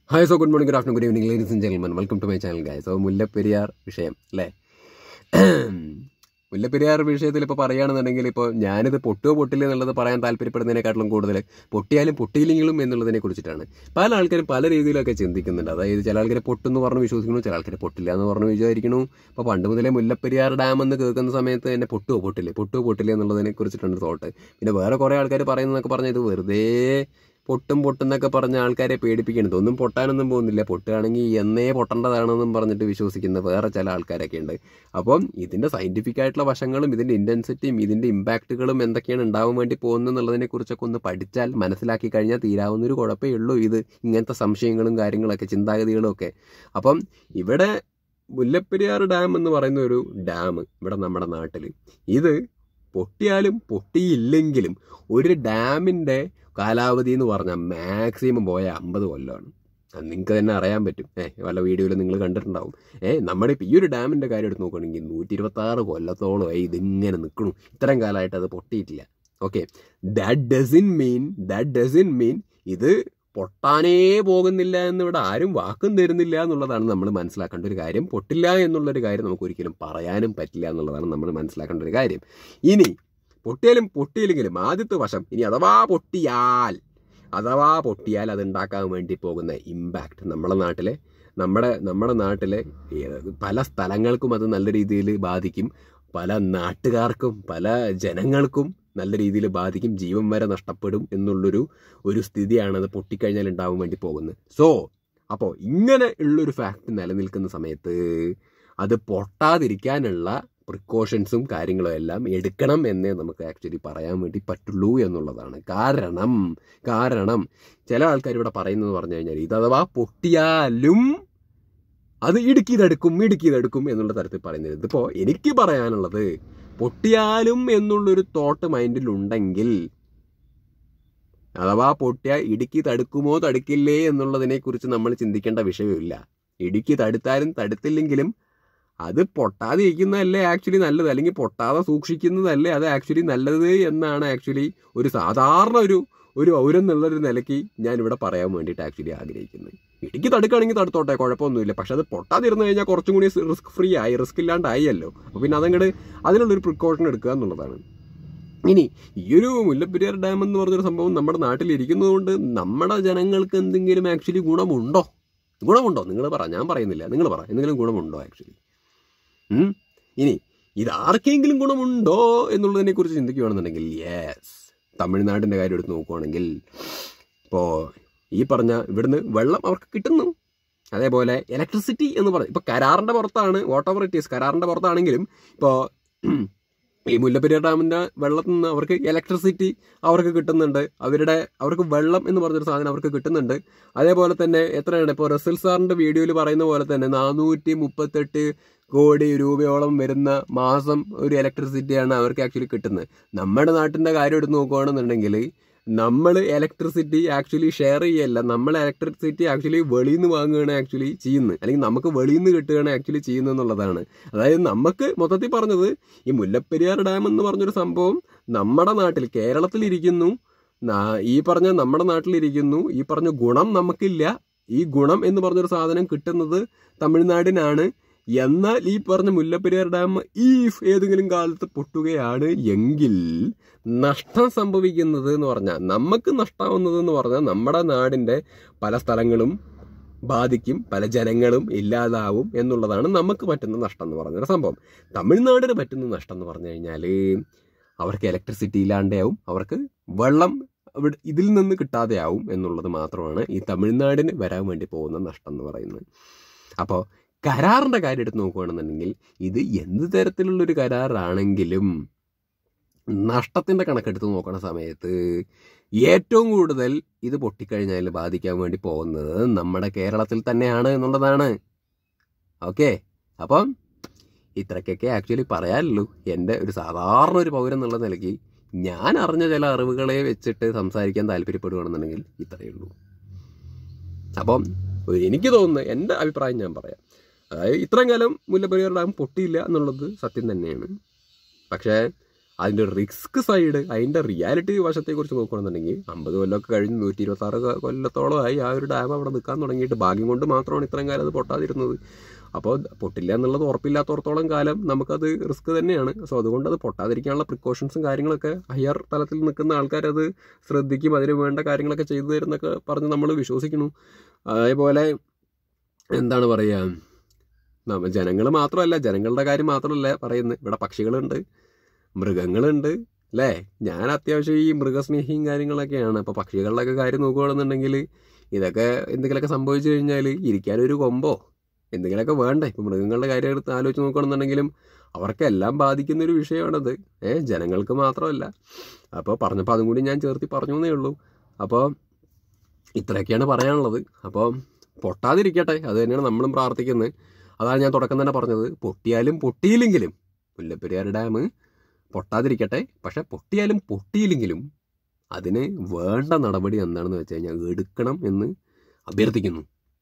Hi, so good morning, good afternoon, good evening, ladies and gentlemen. Welcome to my channel, guys. So, Mullaperiyar വിഷയം അല്ലേ? മുല്ലപ്പെരിയാർ വിഷയത്തിൽ ഇപ്പോൾ പറയുകയാണെന്നുണ്ടെങ്കിൽ ഇപ്പോൾ ഞാനിത് പൊട്ടുകയോ പൊട്ടില്ല എന്നുള്ളത് പറയാൻ താല്പര്യപ്പെടുന്നതിനെക്കാട്ടിലും കൂടുതൽ പൊട്ടിയാലും പൊട്ടിയില്ലെങ്കിലും എന്നുള്ളതിനെ കുറിച്ചിട്ടാണ്. പല ആൾക്കാരും പല രീതിയിലൊക്കെ ചിന്തിക്കുന്നുണ്ട്. അതായത് ചില ആൾക്കാർ പൊട്ടെന്ന് പറഞ്ഞ് വിശ്വസിക്കുന്നു, ചില ആൾക്കാർ പൊട്ടില്ല എന്ന് പറഞ്ഞ് വിചാരിക്കുന്നു. അപ്പോൾ പണ്ട് മുതലേ മുല്ലപ്പെരിയാർ ഡാം എന്ന് കേൾക്കുന്ന സമയത്ത് തന്നെ പൊട്ടുകയോ പൊട്ടില്ല എന്നുള്ളതിനെ കുറിച്ചിട്ടുണ്ട് തോട്ട്. പിന്നെ വേറെ കുറേ ആൾക്കാർ പറയുന്നതൊക്കെ പറഞ്ഞാൽ ഇത് വെറുതെ പൊട്ടുന്നൊക്കെ പറഞ്ഞ ആൾക്കാരെ പേടിപ്പിക്കുന്നത്. ഒന്നും പൊട്ടാനൊന്നും പോകുന്നില്ല, പൊട്ടുകയാണെങ്കിൽ എന്നേ പൊട്ടേണ്ടതാണെന്നും പറഞ്ഞിട്ട് വിശ്വസിക്കുന്ന വേറെ ചില ആൾക്കാരൊക്കെ ഉണ്ട്. അപ്പം ഇതിൻ്റെ സയൻറ്റിഫിക് ആയിട്ടുള്ള വശങ്ങളും ഇതിൻ്റെ ഇൻറ്റൻസിറ്റിയും ഇതിൻ്റെ ഇമ്പാക്റ്റുകളും എന്തൊക്കെയാണ് ഉണ്ടാവാൻ വേണ്ടി പോകുന്നത് എന്നുള്ളതിനെ കുറിച്ചൊക്കെ ഒന്ന് പഠിച്ചാൽ മനസ്സിലാക്കി കഴിഞ്ഞാൽ തീരാവുന്നൊരു കുഴപ്പമേ ഉള്ളൂ. ഇത് ഇങ്ങനത്തെ സംശയങ്ങളും കാര്യങ്ങളൊക്കെ ചിന്താഗതികളും ഒക്കെ. അപ്പം ഇവിടെ മുല്ലപ്പെരിയാർ ഡാം എന്ന് പറയുന്ന ഒരു ഡാം ഇവിടെ നമ്മുടെ നാട്ടിൽ ഇത് പൊട്ടിയാലും പൊട്ടിയില്ലെങ്കിലും ഒരു ഡാമിൻ്റെ കാലാവധി എന്ന് പറഞ്ഞാൽ മാക്സിമം പോയ 50 കൊല്ലമാണ്. അത് നിങ്ങൾക്ക് തന്നെ അറിയാൻ പറ്റും. വല്ല വീഡിയോയിൽ നിങ്ങൾ കണ്ടിട്ടുണ്ടാവും. നമ്മുടെ ഇപ്പോൾ ഈ ഒരു ഡാമിൻ്റെ കാര്യം എടുത്ത് നോക്കുകയാണെങ്കിൽ 126 കൊല്ലത്തോളമായി ഇതിങ്ങനെ നിൽക്കണു. ഇത്രയും കാലമായിട്ട് അത് പൊട്ടിയിട്ടില്ല. ഓക്കെ, ദാറ്റ് ഡസൻ മീൻ ഇത് പൊട്ടാനേ പോകുന്നില്ല എന്നിവിടെ ആരും വാക്കും തരുന്നില്ല എന്നുള്ളതാണ് നമ്മൾ മനസ്സിലാക്കേണ്ട ഒരു കാര്യം. പൊട്ടില്ല എന്നുള്ളൊരു കാര്യം നമുക്ക് ഒരിക്കലും പറയാനും പറ്റില്ല എന്നുള്ളതാണ് നമ്മൾ മനസ്സിലാക്കേണ്ട ഒരു കാര്യം. ഇനി പൊട്ടിയാലും പൊട്ടിയില്ലെങ്കിലും ആദ്യത്തെ വശം, ഇനി അഥവാ പൊട്ടിയാൽ അത് ഉണ്ടാക്കാൻ വേണ്ടി പോകുന്ന ഇമ്പാക്റ്റ് നമ്മുടെ നാട്ടിലെ പല സ്ഥലങ്ങൾക്കും അത് നല്ല രീതിയിൽ ബാധിക്കും. പല നാട്ടുകാർക്കും പല ജനങ്ങൾക്കും നല്ല രീതിയിൽ ബാധിക്കും. ജീവൻ വരെ നഷ്ടപ്പെടും എന്നുള്ളൊരു സ്ഥിതിയാണ് അത് പൊട്ടിക്കഴിഞ്ഞാൽ ഉണ്ടാവാൻ വേണ്ടി പോകുന്നത്. അപ്പോൾ ഇങ്ങനെ ഉള്ളൊരു ഫാക്റ്റ് നിലനിൽക്കുന്ന സമയത്ത് അത് പൊട്ടാതിരിക്കാനുള്ള പ്രിക്കോഷൻസും കാര്യങ്ങളും എല്ലാം എടുക്കണം എന്നേ നമുക്ക് ആക്ച്വലി പറയാൻ വേണ്ടി പറ്റുള്ളൂ എന്നുള്ളതാണ്. കാരണം ചില ആൾക്കാർ ഇവിടെ പറയുന്നത് പറഞ്ഞു കഴിഞ്ഞാൽ ഇത് അഥവാ പൊട്ടിയാലും അത് ഇടുക്കിയതെടുക്കും എന്നുള്ള തരത്തിൽ പറയുന്നത്. ഇതിപ്പോൾ എനിക്ക് പറയാനുള്ളത്, പൊട്ടിയാലും എന്നുള്ളൊരു തോട്ട് മൈൻഡിലുണ്ടെങ്കിൽ അഥവാ പൊട്ടിയാൽ ഇടുക്കി തടുക്കുമോ തടുക്കില്ലേ എന്നുള്ളതിനെ കുറിച്ച് നമ്മൾ ചിന്തിക്കേണ്ട വിഷയമില്ല. ഇടുക്കി തടുത്താലും തടുത്തില്ലെങ്കിലും അത് പൊട്ടാതിരിക്കുന്നതല്ലേ ആക്ച്വലി നല്ലത്, അല്ലെങ്കിൽ പൊട്ടാതെ സൂക്ഷിക്കുന്നതല്ലേ അത് ആക്ച്വലി നല്ലത് എന്നാണ് ആക്ച്വലി ഒരു സാധാരണ ഒരു പൗരൻ എന്നുള്ളൊരു നിലയ്ക്ക് ഞാനിവിടെ പറയാൻ വേണ്ടിയിട്ട് ആക്ച്വലി ആഗ്രഹിക്കുന്നത്. ഇടുക്കി തടുക്കുകയാണെങ്കിൽ തടുത്തോട്ടെ, കുഴപ്പമൊന്നുമില്ല. പക്ഷെ അത് പൊട്ടാതിരുന്നു കഴിഞ്ഞാൽ കുറച്ചും കൂടി റിസ്ക് ഇല്ലാണ്ടായല്ലോ. അപ്പോൾ പിന്നെ അതിനുള്ളൊരു പ്രിക്കോഷൻ എടുക്കുക എന്നുള്ളതാണ്. ഇനി ഈ ഒരു മുല്ലപ്പെരിയാർ ഡാം എന്ന് പറഞ്ഞൊരു സംഭവം നമ്മുടെ നാട്ടിലിരിക്കുന്നതുകൊണ്ട് നമ്മുടെ ജനങ്ങൾക്ക് എന്തെങ്കിലും ആക്ച്വലി ഗുണമുണ്ടോ? നിങ്ങൾ പറ, ഞാൻ പറയുന്നില്ല, നിങ്ങൾ പറ, എന്തെങ്കിലും ഗുണമുണ്ടോ ആക്ച്വലി? ഇനി ഇത് ആർക്കെങ്കിലും ഗുണമുണ്ടോ എന്നുള്ളതിനെ കുറിച്ച് ചിന്തിക്കുകയാണെന്നുണ്ടെങ്കിൽ യെസ്. തമിഴ്നാടിൻ്റെ കാര്യം എടുത്ത് നോക്കുകയാണെങ്കിൽ ഇപ്പോൾ ഈ പറഞ്ഞ ഇവിടുന്ന് വെള്ളം അവർക്ക് കിട്ടുന്നു. അതേപോലെ ഇലക്ട്രിസിറ്റി എന്ന് പറയും, ഇപ്പോൾ കരാറിൻ്റെ പുറത്താണ്, വാട്ട് എവർ ഇറ്റ് ഈസ്, കരാറിൻ്റെ പുറത്താണെങ്കിലും ഇപ്പോൾ ഈ മുല്ലപ്പെരിയാർ ഡാമിൻ്റെ വെള്ളത്തിൽ നിന്ന് അവർക്ക് ഇലക്ട്രിസിറ്റി അവർക്ക് കിട്ടുന്നുണ്ട്. അവർക്ക് വെള്ളം എന്ന് പറഞ്ഞൊരു സാധനം അവർക്ക് കിട്ടുന്നുണ്ട്. അതേപോലെ തന്നെ എത്രയാണ് ഇപ്പോൾ റസൽ സാറിൻ്റെ വീഡിയോയിൽ പറയുന്ന പോലെ തന്നെ 438 കോടി രൂപയോളം വരുന്ന മാസം ഒരു ഇലക്ട്രിസിറ്റിയാണ് അവർക്ക് ആക്ച്വലി കിട്ടുന്നത്. നമ്മുടെ നാട്ടിൻ്റെ കാര്യം എടുത്ത് നോക്കുകയാണെന്നുണ്ടെങ്കിൽ നമ്മൾ ഇലക്ട്രിസിറ്റി ആക്ച്വലി ഷെയർ ചെയ്യല്ല, നമ്മൾ ഇലക്ട്രിസിറ്റി ആക്ച്വലി വെളിയിൽ നിന്ന് വാങ്ങുകയാണ് ആക്ച്വലി ചെയ്യുന്നത്, അല്ലെങ്കിൽ നമുക്ക് വെളിയിൽ നിന്ന് കിട്ടുകയാണ് ആക്ച്വലി ചെയ്യുന്നത് എന്നുള്ളതാണ്. അതായത് നമുക്ക് മൊത്തത്തിൽ പറഞ്ഞത് ഈ മുല്ലപ്പെരിയാർ ഡാം എന്ന് പറഞ്ഞൊരു സംഭവം നമ്മുടെ നാട്ടിൽ കേരളത്തിലിരിക്കുന്നു, നമ്മുടെ നാട്ടിലിരിക്കുന്നു. ഈ പറഞ്ഞ ഗുണം നമുക്കില്ല. ഈ ഗുണം എന്ന് പറഞ്ഞൊരു സാധനം കിട്ടുന്നത് തമിഴ്നാടിനാണ്. എന്നാൽ ഈ പറഞ്ഞ മുല്ലപ്പെരിയാർ ഡാം ഏതെങ്കിലും കാലത്ത് പൊട്ടുകയാണ് എങ്കിൽ നഷ്ടം സംഭവിക്കുന്നത് എന്ന് പറഞ്ഞാൽ, നമുക്ക് നഷ്ടമാവുന്നത് എന്ന് പറഞ്ഞാൽ നമ്മുടെ നാടിൻ്റെ പല സ്ഥലങ്ങളും ബാധിക്കും, പല ജനങ്ങളും ഇല്ലാതാവും എന്നുള്ളതാണ് നമുക്ക് പറ്റുന്ന നഷ്ടം എന്ന് പറഞ്ഞൊരു സംഭവം. തമിഴ്നാടിന് പറ്റുന്ന നഷ്ടം എന്ന് പറഞ്ഞു കഴിഞ്ഞാൽ അവർക്ക് ഇലക്ട്രിസിറ്റി ഇല്ലാണ്ടാവും, അവർക്ക് വെള്ളം ഇതിൽ നിന്ന് കിട്ടാതെയാവും എന്നുള്ളത് മാത്രമാണ് ഈ തമിഴ്നാടിന് വരാൻ വേണ്ടി പോകുന്ന നഷ്ടം എന്ന് പറയുന്നത്. അപ്പോൾ കരാറിൻ്റെ കാര്യം എടുത്ത് നോക്കുകയാണെന്നുണ്ടെങ്കിൽ ഇത് എന്ത് തരത്തിലുള്ളൊരു കരാറാണെങ്കിലും നഷ്ടത്തിൻ്റെ കണക്കെടുത്ത് നോക്കുന്ന സമയത്ത് ഏറ്റവും കൂടുതൽ ഇത് പൊട്ടിക്കഴിഞ്ഞാൽ ബാധിക്കാൻ വേണ്ടി പോകുന്നത് നമ്മുടെ കേരളത്തിൽ തന്നെയാണ് എന്നുള്ളതാണ്. ഓക്കെ, അപ്പം ഇത്രയ്ക്കൊക്കെ ആക്ച്വലി പറയാനുള്ളൂ. എൻ്റെ ഒരു സാധാരണ ഒരു പൗരൻ എന്നുള്ള നിലയ്ക്ക് ഞാൻ അറിഞ്ഞ ചില അറിവുകളെ വെച്ചിട്ട് സംസാരിക്കാൻ താല്പര്യപ്പെടുകയാണെന്നുണ്ടെങ്കിൽ ഇത്രയേ ഉള്ളൂ. അപ്പം എനിക്ക് തോന്നുന്നത്, എൻ്റെ അഭിപ്രായം ഞാൻ പറയാം. അതായത് ഇത്രയും കാലം മുല്ലപ്പെരിയാർ ഡാം പൊട്ടിയില്ല എന്നുള്ളത് സത്യം തന്നെയാണ്. പക്ഷേ അതിൻ്റെ റിസ്ക് സൈഡ്, അതിൻ്റെ റിയാലിറ്റി വശത്തെക്കുറിച്ച് നോക്കുകയാണെന്നുണ്ടെങ്കിൽ 50 കൊല്ലമൊക്കെ കഴിഞ്ഞ് 126 കൊല്ലത്തോളമായി ആ ഒരു ഡാം അവിടെ നിൽക്കാൻ തുടങ്ങിയിട്ട് ഭാഗ്യം കൊണ്ട് മാത്രമാണ് ഇത്രയും കാലം അത് പൊട്ടാതിരുന്നത്. അപ്പോൾ പൊട്ടില്ല എന്നുള്ളത് ഉറപ്പില്ലാത്തടത്തോളം കാലം നമുക്കത് റിസ്ക് തന്നെയാണ്. സോ അതുകൊണ്ട് അത് പൊട്ടാതിരിക്കാനുള്ള പ്രിക്കോഷൻസും കാര്യങ്ങളൊക്കെ ഹയർ തലത്തിൽ നിൽക്കുന്ന ആൾക്കാരത് ശ്രദ്ധിക്കും, അതിന് വേണ്ട കാര്യങ്ങളൊക്കെ ചെയ്തു തരുന്നൊക്കെ പറഞ്ഞ് നമ്മൾ വിശ്വസിക്കുന്നു. അതേപോലെ എന്താണ് പറയുക, ജനങ്ങൾ മാത്രമല്ല, ജനങ്ങളുടെ കാര്യം മാത്രമല്ല പറയുന്നത്, ഇവിടെ പക്ഷികളുണ്ട്, മൃഗങ്ങളുണ്ട് അല്ലേ. ഞാൻ അത്യാവശ്യം ഈ മൃഗസ്നേഹിയും കാര്യങ്ങളൊക്കെയാണ്. അപ്പോൾ പക്ഷികളുടെയൊക്കെ കാര്യം നോക്കുകയാണെന്നുണ്ടെങ്കിൽ ഇതൊക്കെ എന്തെങ്കിലുമൊക്കെ സംഭവിച്ചു കഴിഞ്ഞാൽ ഇരിക്കാനൊരു കൊമ്പോ എന്തെങ്കിലുമൊക്കെ വേണ്ടേ. ഇപ്പോൾ മൃഗങ്ങളുടെ കാര്യം എടുത്ത് ആലോചിച്ച് നോക്കുകയാണെന്നുണ്ടെങ്കിലും അവർക്കെല്ലാം ബാധിക്കുന്നൊരു വിഷയമാണത്, ജനങ്ങൾക്ക് മാത്രമല്ല. അപ്പോൾ പറഞ്ഞപ്പോൾ അതും കൂടി ഞാൻ ചേർത്തി പറഞ്ഞു എന്നേ ഉള്ളൂ. അപ്പോൾ ഇത്രയൊക്കെയാണ് പറയാനുള്ളത്. അപ്പോൾ പൊട്ടാതിരിക്കട്ടെ, അത് തന്നെയാണ് നമ്മളും പ്രാർത്ഥിക്കുന്നത്. അതാണ് ഞാൻ തുടക്കം തന്നെ പറഞ്ഞത്, പൊട്ടിയാലും പൊട്ടിയില്ലെങ്കിലും മുല്ലപ്പെരിയാർ ഡാം പൊട്ടാതിരിക്കട്ടെ. പക്ഷെ പൊട്ടിയാലും പൊട്ടിയില്ലെങ്കിലും അതിന് വേണ്ട നടപടി എന്താണെന്ന് വെച്ച് കഴിഞ്ഞാൽ എടുക്കണം എന്ന് അഭ്യർത്ഥിക്കുന്നു.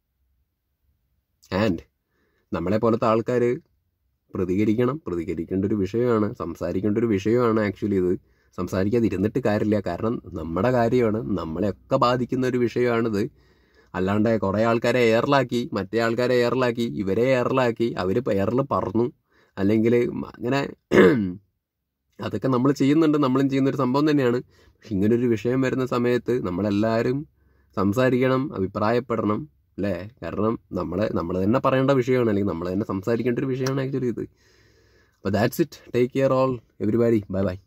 ആൻഡ് നമ്മളെ പോലത്തെ ആൾക്കാർ പ്രതികരിക്കേണ്ട ഒരു വിഷയമാണ്, സംസാരിക്കേണ്ട ഒരു വിഷയമാണ്. ആക്ച്വലി ഇത് സംസാരിക്കാതിരുന്നിട്ട് കാര്യമില്ല, കാരണം നമ്മുടെ കാര്യമാണ്, നമ്മളെയൊക്കെ ബാധിക്കുന്ന ഒരു വിഷയമാണിത്. അല്ലാണ്ട് കുറേ ആൾക്കാരെ എയറിലാക്കി, മറ്റേ ആൾക്കാരെ എയറിലാക്കി, ഇവരെ എയറിലാക്കി, അവർ എയറിൽ പറന്നു, അല്ലെങ്കിൽ അങ്ങനെ അതൊക്കെ നമ്മൾ ചെയ്യുന്നുണ്ട്, നമ്മളും ചെയ്യുന്നൊരു സംഭവം തന്നെയാണ്. പക്ഷെ ഇങ്ങനൊരു വിഷയം വരുന്ന സമയത്ത് നമ്മളെല്ലാവരും സംസാരിക്കണം, അഭിപ്രായപ്പെടണം അല്ലേ. കാരണം നമ്മൾ തന്നെ പറയേണ്ട വിഷയമാണ്, അല്ലെങ്കിൽ നമ്മൾ തന്നെ സംസാരിക്കേണ്ട ഒരു വിഷയമാണ് ആക്ച്വലി ഇത്. അപ്പോൾ that's it. Take care all everybody. Bye by.